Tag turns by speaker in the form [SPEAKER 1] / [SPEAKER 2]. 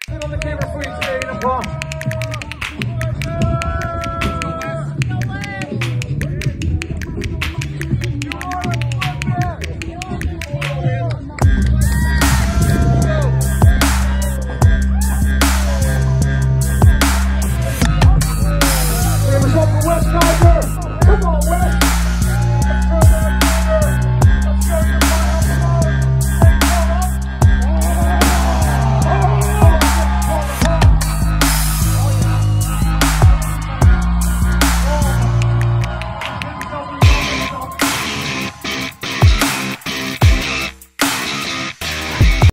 [SPEAKER 1] On the camera for you today, no problem.